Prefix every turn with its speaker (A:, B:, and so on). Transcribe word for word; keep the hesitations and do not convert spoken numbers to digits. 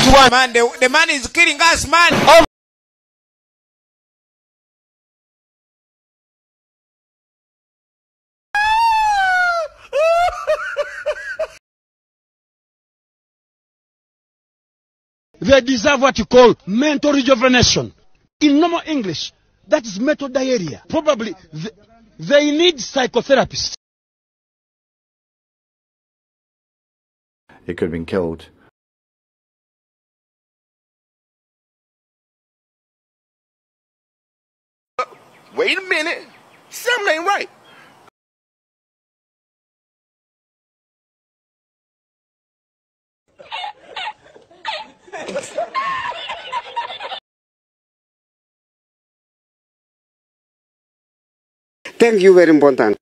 A: Man, the, the man is killing us, man. Oh.
B: They deserve what you call mental rejuvenation. In normal English, that is mental diarrhea. Probably they, they need psychotherapists.
C: He could have been killed.
D: Wait a minute. Something ain't right.
E: Thank you very important.